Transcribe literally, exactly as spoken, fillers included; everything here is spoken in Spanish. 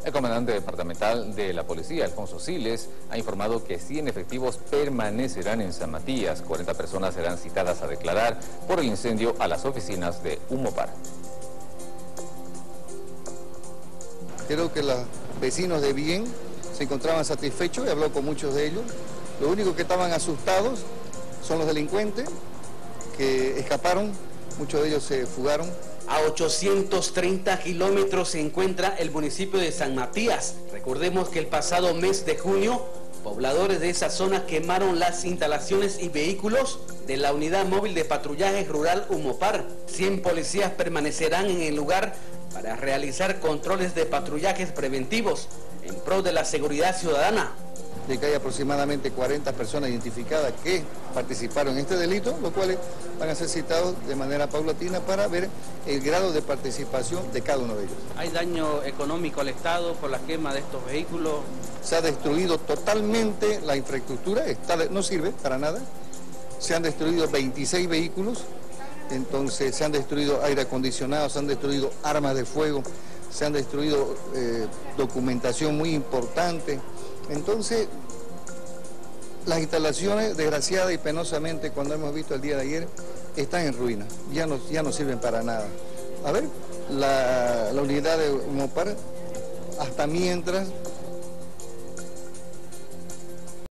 El comandante departamental de la policía, Alfonso Siles, ha informado que cien efectivos permanecerán en San Matías. cuarenta personas serán citadas a declarar por el incendio a las oficinas de Humopar. Creo que los vecinos de bien se encontraban satisfechos, he hablado con muchos de ellos. Lo único que estaban asustados son los delincuentes que escaparon, muchos de ellos se fugaron. A ochocientos treinta kilómetros se encuentra el municipio de San Matías. Recordemos que el pasado mes de junio, pobladores de esa zona quemaron las instalaciones y vehículos de la unidad móvil de patrullaje rural Humopar. cien policías permanecerán en el lugar para realizar controles de patrullajes preventivos en pro de la seguridad ciudadana. De que hay aproximadamente cuarenta personas identificadas que participaron en este delito, los cuales van a ser citados de manera paulatina para ver el grado de participación de cada uno de ellos. ¿Hay daño económico al Estado por la quema de estos vehículos? Se ha destruido totalmente la infraestructura, está, no sirve para nada. Se han destruido veintiséis vehículos, entonces se han destruido aire acondicionado, se han destruido armas de fuego, se han destruido eh, documentación muy importante. Entonces, las instalaciones, desgraciada y penosamente, cuando hemos visto el día de ayer, están en ruinas, ya no, ya no sirven para nada. A ver, la, la unidad de Humopar, hasta mientras